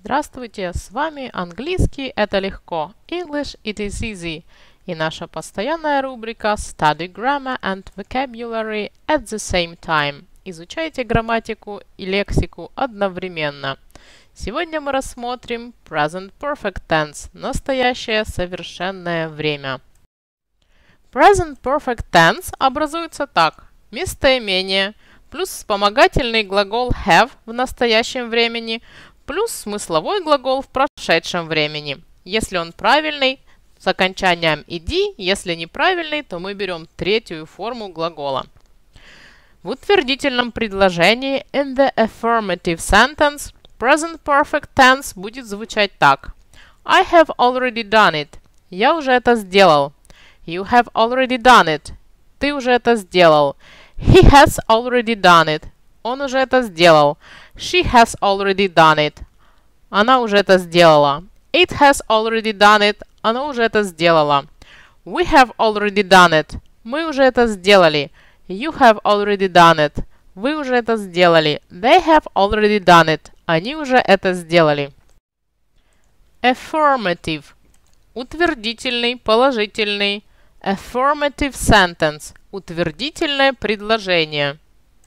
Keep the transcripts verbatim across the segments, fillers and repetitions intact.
Здравствуйте, с вами английский это легко, English it is easy, и наша постоянная рубрика Study Grammar and Vocabulary at the same time. Изучайте грамматику и лексику одновременно. Сегодня мы рассмотрим Present Perfect Tense, настоящее совершенное время. Present Perfect Tense образуется так: местоимение плюс вспомогательный глагол have в настоящем времени плюс смысловой глагол в прошедшем времени. Если он правильный, с окончанием ed, если неправильный, то мы берем третью форму глагола. В утвердительном предложении in the affirmative sentence present perfect tense будет звучать так: I have already done it. Я уже это сделал. You have already done it. Ты уже это сделал. He has already done it. Он уже это сделал. She has already done it. Она уже это сделала. It has already done it. Она уже это сделала. We have already done it. Мы уже это сделали. You have already done it. Вы уже это сделали. They have already done it. Они уже это сделали. Affirmative. Утвердительный, положительный. Affirmative sentence. Утвердительное предложение.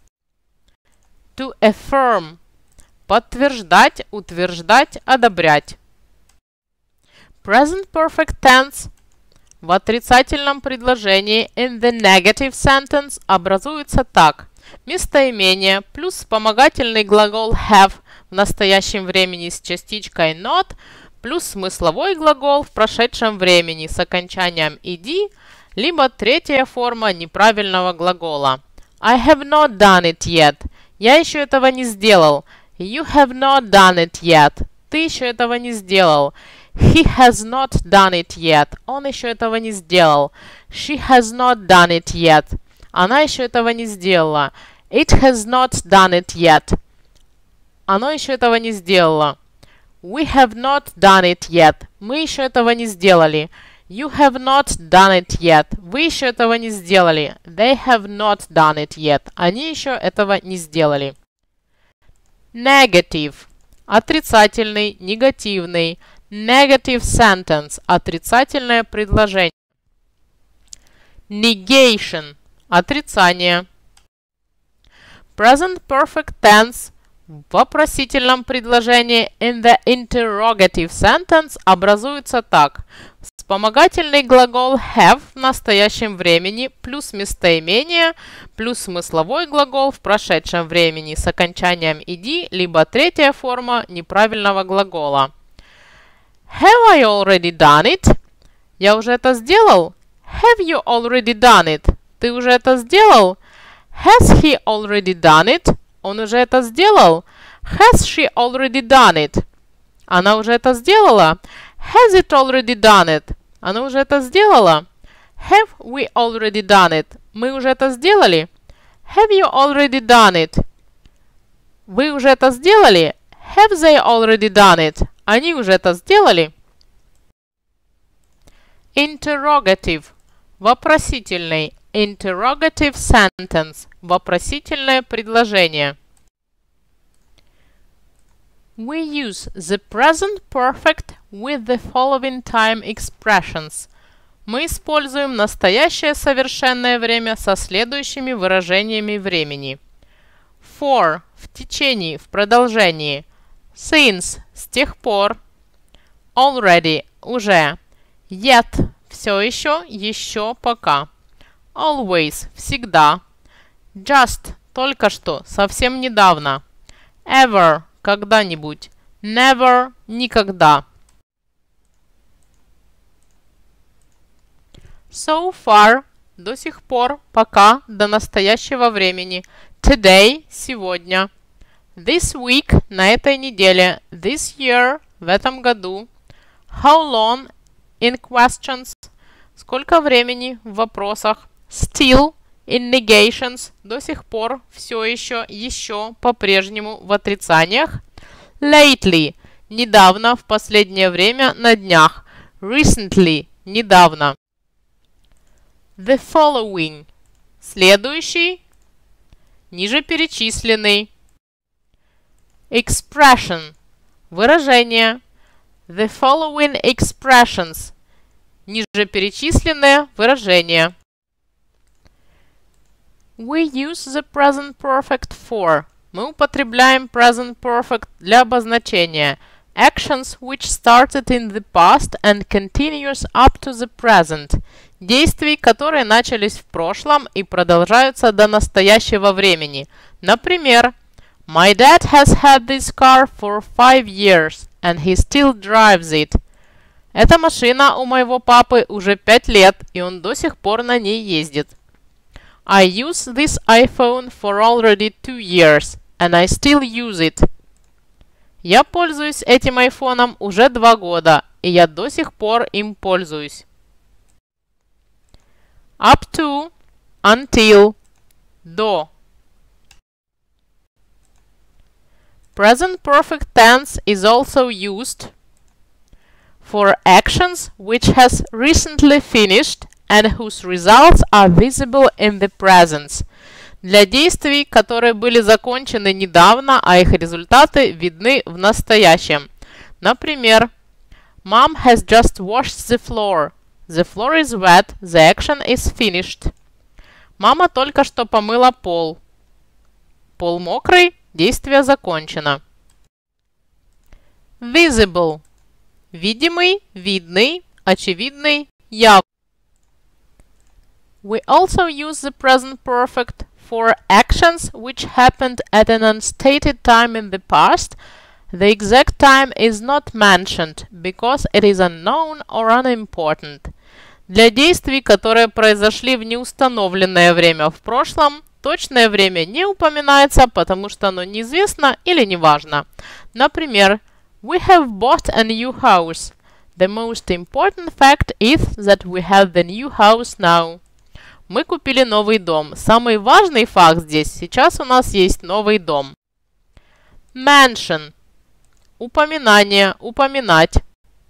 To affirm. Подтверждать, утверждать, одобрять. Present perfect tense в отрицательном предложении in the negative sentence образуется так: местоимение плюс вспомогательный глагол have в настоящем времени с частичкой not плюс смысловой глагол в прошедшем времени с окончанием ed, либо третья форма неправильного глагола. I have not done it yet. Я еще этого не сделал. You have not done it yet. Ты еще этого не сделал. He has not done it yet. Он еще этого не сделал. She has not done it yet. Она еще этого не сделала. It has not done it yet. Оно еще этого не сделало. We have not done it yet. Мы еще этого не сделали. You have not done it yet. Вы еще этого не сделали. They have not done it yet. Они еще этого не сделали. Negative. Отрицательный, негативный. Negative sentence. Отрицательное предложение. Negation. Отрицание. Present perfect tense в вопросительном предложении in the interrogative sentence образуется так: вспомогательный глагол have в настоящем времени плюс местоимение плюс смысловой глагол в прошедшем времени с окончанием ed, либо третья форма неправильного глагола. Have I already done it? Я уже это сделал. Have you already done it? Ты уже это сделал. Has he already done it? Он уже это сделал. Has she already done it? Она уже это сделала. Has it already done it? Она уже это сделала. Have we already done it? Мы уже это сделали. Have you already done it? Вы уже это сделали. Have they already done it? Они уже это сделали. Interrogative. Вопросительный. Interrogative sentence. Вопросительное предложение. We use the present perfect with the following time expressions. Мы используем настоящее совершенное время со следующими выражениями времени. For – в течение, в продолжении. Since – с тех пор. Already – уже. Yet – все еще, еще, пока. Always – всегда. Just – только что, совсем недавно. Ever – когда-нибудь. Never – никогда. So far – до сих пор, пока, до настоящего времени. Today – сегодня. This week – на этой неделе. This year – в этом году. How long – in questions – сколько времени в вопросах. Still – in negations – до сих пор, все еще, еще, по-прежнему в отрицаниях. Lately – недавно, в последнее время, на днях. Recently – недавно. The following – следующий, ниже перечисленный. Expression Выражение. The following expressions. Ниже перечисленные выражения. We use the present perfect for. Мы употребляем present perfect для обозначения actions which started in the past and continues up to the present. Действий, которые начались в прошлом и продолжаются до настоящего времени. Например, My dad has had this car for five years and he still drives it. Эта машина у моего папы уже пять лет, и он до сих пор на ней ездит. I use this iPhone for already two years, and I still use it. Я пользуюсь этим айфоном уже два года, и я до сих пор им пользуюсь. Up to, until, до. Present perfect tense is also used for actions which has recently finished and whose results are visible in the present. Для действий, которые были закончены недавно, а их результаты видны в настоящем. Например, Mom has just washed the floor. The floor is wet. The action is finished. Мама только что помыла пол. Пол мокрый. Действие закончено. Visible. Видимый, видный, очевидный, явный. We also use the present perfect for actions which happened at an unstated time in the past. The exact time is not mentioned because it is unknown or unimportant. Для действий, которые произошли в неустановленное время в прошлом, точное время не упоминается, потому что оно неизвестно или неважно. Например, We have bought a new house. The most important fact is that we have the new house now. Мы купили новый дом. Самый важный факт здесь: сейчас у нас есть новый дом. Mention. Упоминание, упоминать.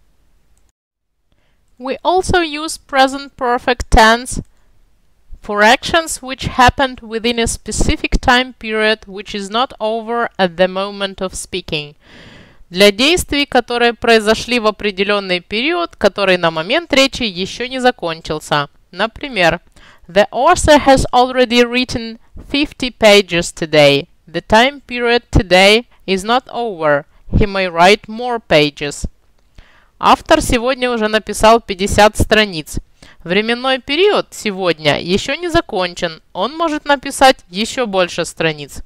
We also use present perfect tense for actions which happened within a specific time period which is not over at the moment of speaking. Для действий, которые произошли в определенный период, который на момент речи еще не закончился. Например, The author has already written fifty pages today. The time period today is not over. He may write more pages. Автор сегодня уже написал пятьдесят страниц. Временной период сегодня еще не закончен. Он может написать еще больше страниц.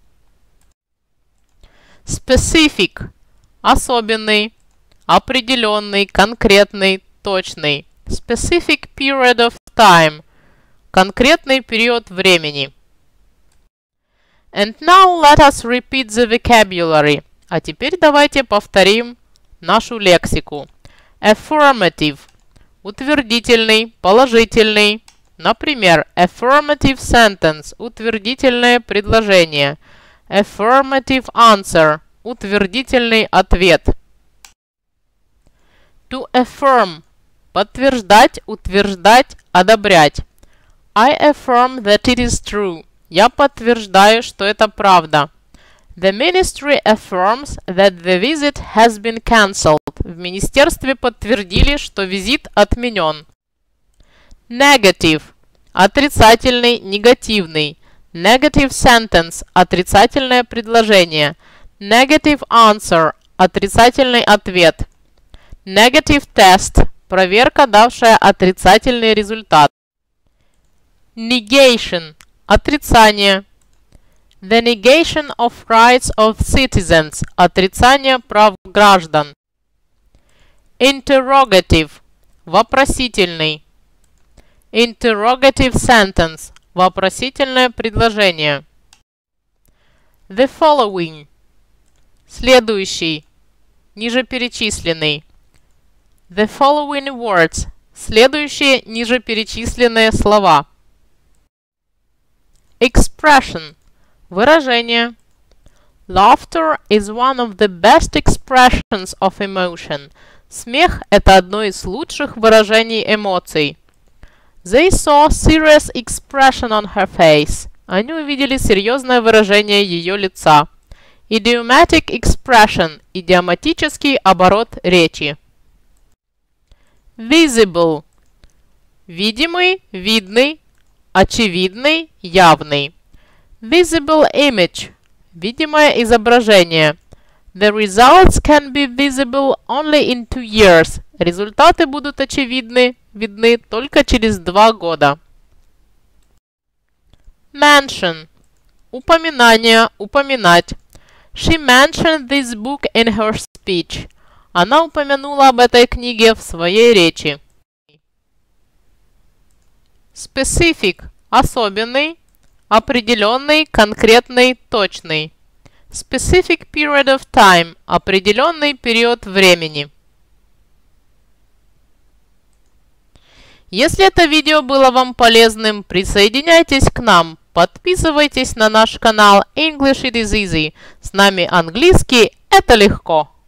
Specific. Особенный, определенный, конкретный, точный. Specific period of time. Конкретный период времени. And now let us repeat the vocabulary. А теперь давайте повторим нашу лексику. Affirmative. Утвердительный, положительный. Например, affirmative sentence. Утвердительное предложение. Affirmative answer. Утвердительный ответ. To affirm. Подтверждать, утверждать, одобрять. I affirm that it is true. Я подтверждаю, что это правда. The ministry affirms that the visit has been cancelled. В министерстве подтвердили, что визит отменен. Negative. Отрицательный, негативный. Negative sentence. Отрицательное предложение. Negative answer. Отрицательный ответ. Negative test. Проверка, давшая отрицательный результат. Negation. Отрицание. The negation of rights of citizens. Отрицание прав граждан. Interrogative. Вопросительный. Interrogative sentence. Вопросительное предложение. The following. Следующий. Ниже перечисленный. The following words. Следующие ниже перечисленные слова. Expression. Выражение. Laughter is one of the best expressions of emotion. Смех – это одно из лучших выражений эмоций. They saw serious expression on her face. Они увидели серьезное выражение ее лица. Idiomatic expression – идиоматический оборот речи. Visible – видимый, видный, очевидный, явный. Visible image – видимое изображение. The results can be visible only in two years. Результаты будут очевидны, видны только через два года. Mention – упоминание, упоминать. She mentioned this book in her speech. Она упомянула об этой книге в своей речи. Specific – особенный, определенный, конкретный, точный. Specific period of time – определенный период времени. Если это видео было вам полезным, присоединяйтесь к нам, подписывайтесь на наш канал English It Is Easy. С нами английский – это легко.